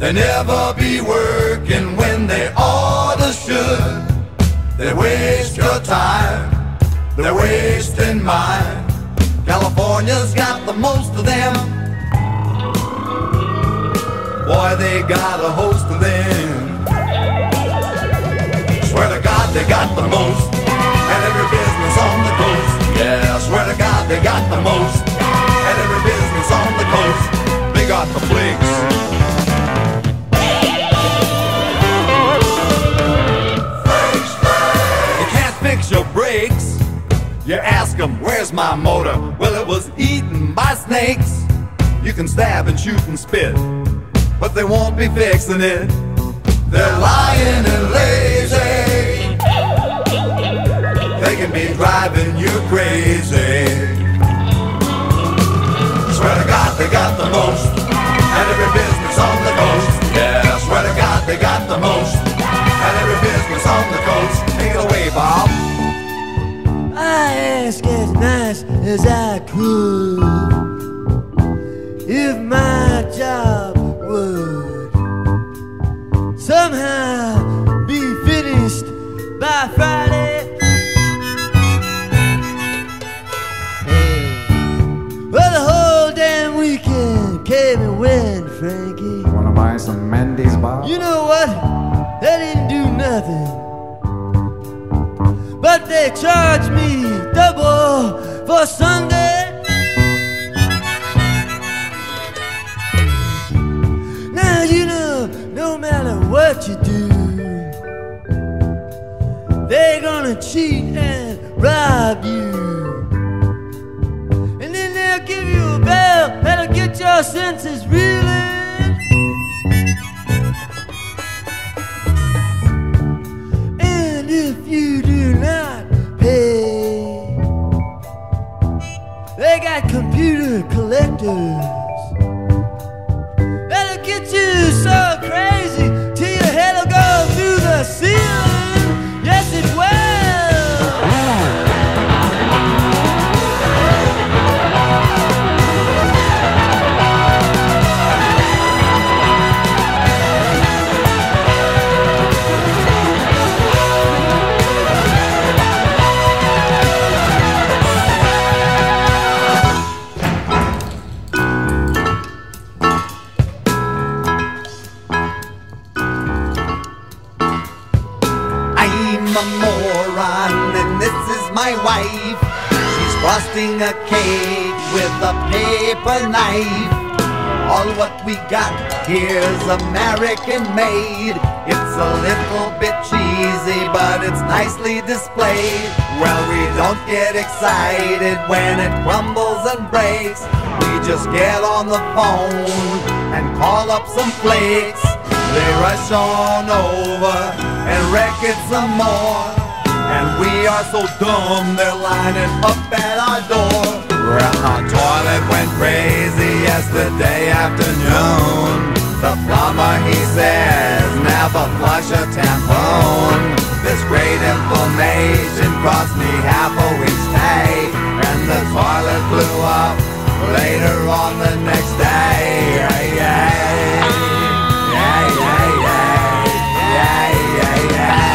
They never be working when they oughta should. They waste your time, they're wasting mine. California's got the most of them. Boy, they got a host of them. Swear to God they got the most, and every business on the coast. Yeah, swear to God they got the most, and every business on the coast. They got the Flakes. You can't fix your brakes. You ask them, where's my motor? Well, it was eaten by snakes. You can stab and shoot and spit, but they won't be fixing it. They're lying and lazy. They can be driving you crazy. Swear to God they got the most, and every business on the coast. Yeah, swear to God they got the most, and every business on the coast. Take it away, Bob. I asked as nice as I could if my job would somehow be finished by Friday. Well, the whole damn weekend came and went, Frankie. Wanna buy some Mendy's, Bob? You know what? They didn't do nothing, but they charged me double for Sunday. Now you know, no matter what you do, they're gonna cheat and rob you, and then they'll give you a bell that'll get your senses reeling. And if you do not pay, they got computer collectors that'll get you so crazy till your head'll go through the ceiling. Yes, it will. My wife, she's frosting a cake with a paper knife. All what we got here's American made. It's a little bit cheesy, but it's nicely displayed. Well, we don't get excited when it crumbles and breaks. We just get on the phone and call up some Flakes. They rush on over and wreck it some more. And we are so dumb, they're lining up at our door. Well, our toilet went crazy yesterday afternoon. The plumber, he says, never flush a tampon. This great inflammation cost me half a week's pay, and the toilet blew up later on the next day. Yeah, yeah, yeah, yeah, yeah, yeah, yeah.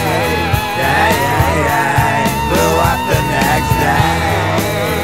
Blew up the next day.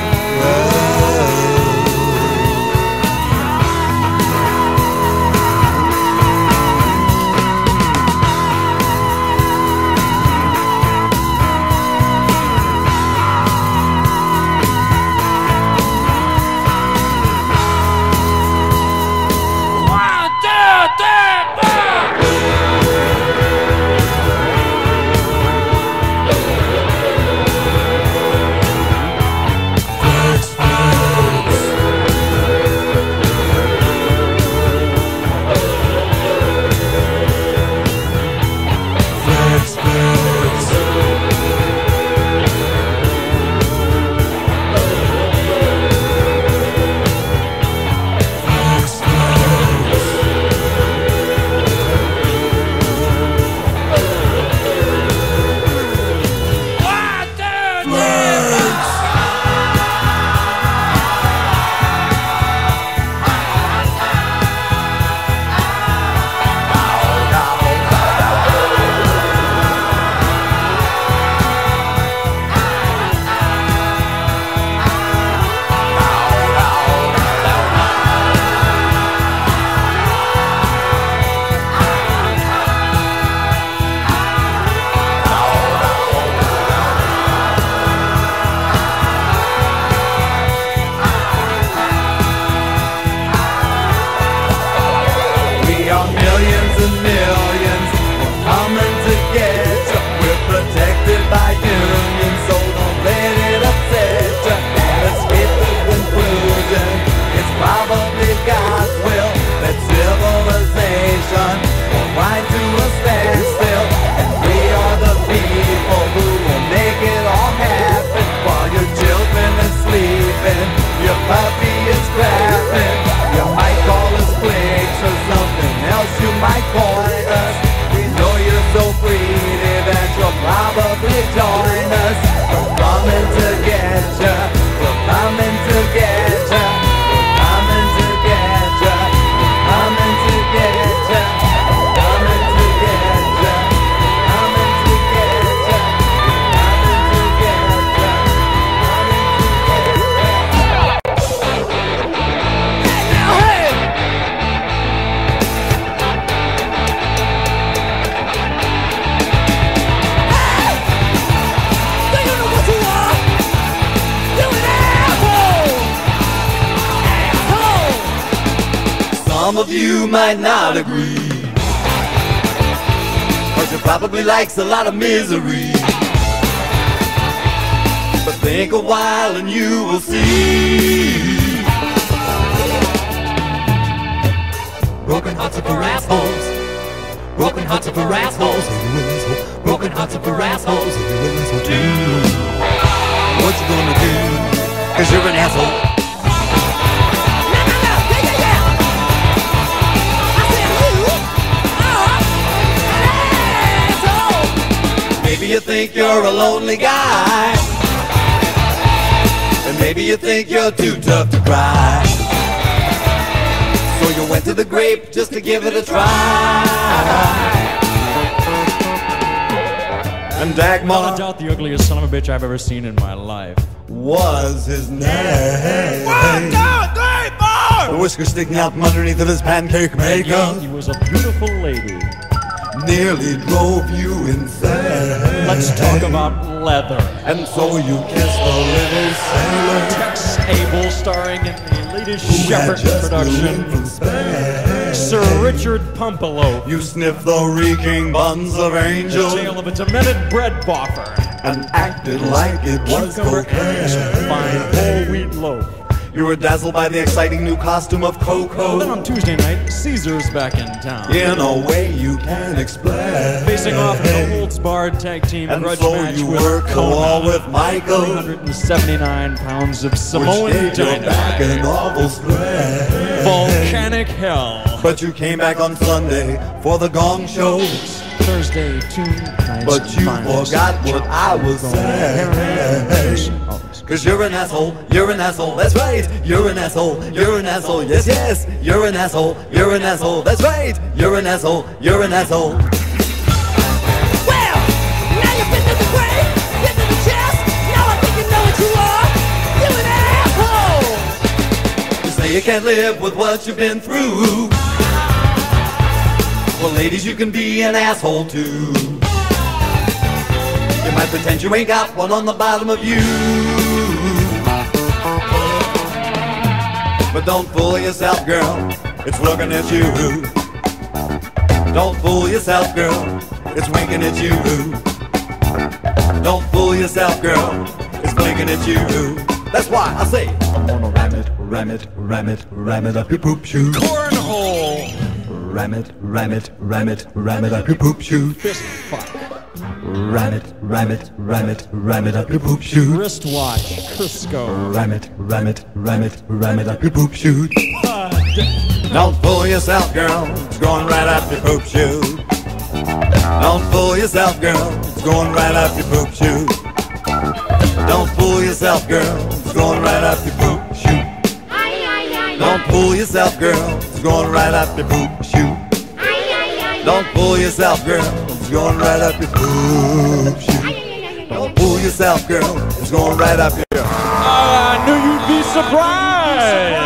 millions and millions are coming to get you. We're protected by unions, so don't let it upset you. Let's get the conclusion, it's probably God's will that civilization will grind to a standstill. And we are the people who will make it all happen. While your children are sleeping, your puppy is crapping. You might call us Flakes or something else, you might point us. We know you're so greedy that you'll probably join us. We're coming to get ya, we're coming to get ya, we're coming to get ya, we're coming to get ya, we're coming to get ya, we're coming to get ya, we're coming to get ya, Some of you might not agree, cause you probably likes a lot of misery. But think a while and you will see. Broken hearts are for assholes. Broken hearts are for assholes. Broken hearts are for assholes. Do what you gonna do, cause you're an asshole. Maybe you think you're a lonely guy, and maybe you think you're too tough to cry. So you went to the grape just to give it a try. And Dagmar, I doubt the ugliest son of a bitch I've ever seen in my life was his name. 1, 2, 3, 4. The whiskers sticking out from underneath of his pancake makeup. He was a beautiful lady. Nearly drove you insane. Let's talk about leather. And so you kissed the little sailor. Tex Abel starring in the latest who Shepherd had just production. from Spain. Sir Richard Pumpelo. You sniffed the reeking buns of The angel tale of a demented bread boffer. and acted like it was Cucumber Ash, fine cocaine. whole wheat loaf. You were dazzled by the exciting new costume of Coco. Then on Tuesday night, Caesar's back in town. In a way you can't explain. Facing off in a holds-barred tag team And grudge so match you with worked the wall Kona. with Michael, 379 pounds of Samoan which gave your back an dynamite. awful sprain. Volcanic hell. But you came back on Sunday for the gong show. Thursday, 2 nights. But you forgot what I was saying. Cause you're an asshole, that's right. You're an asshole, yes, yes. You're an asshole, that's right. You're an asshole. Well, now you've been to the brain, been to the chest. Now I think you know what you are. You're an asshole. You say you can't live with what you've been through. Well, ladies, you can be an asshole too. You might pretend you ain't got one on the bottom of you, but don't fool yourself, girl, it's looking at you. Don't fool yourself, girl, it's winking at you. Don't fool yourself, girl, it's blinking at you. That's why I say, I'm gonna ram it up your poop shoe. Cornhole. Ram it up your poop shoe. Fist fuck. Ram it up your poop shoe. Wristwatch. Crisco. Ram it up your poop shoe. Don't fool yourself, girl, it's going right up your poop shoe. Don't fool yourself, girl, it's going right up your poop shoe. Don't fool yourself, girl, it's going right up your poop shoe. Don't fool yourself, girl, it's going right up your poop shoe. Don't fool yourself, girl, it's going right up your poop shoe. Don't fool yourself, girl, it's going right up your... I knew you'd be surprised.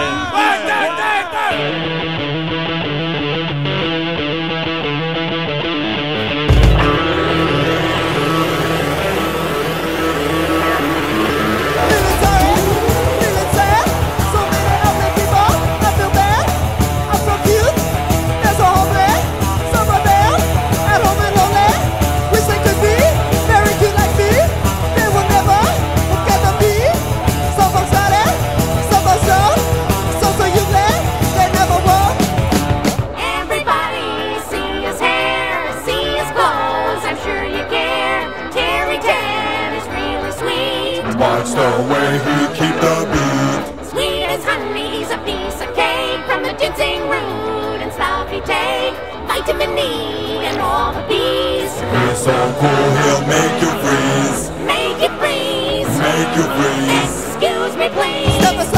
ginseng root and sloppy take, vitamin E and all the B's. He's so cool, he'll make you freeze. Make it freeze. Make you freeze. Excuse me, please. Step aside.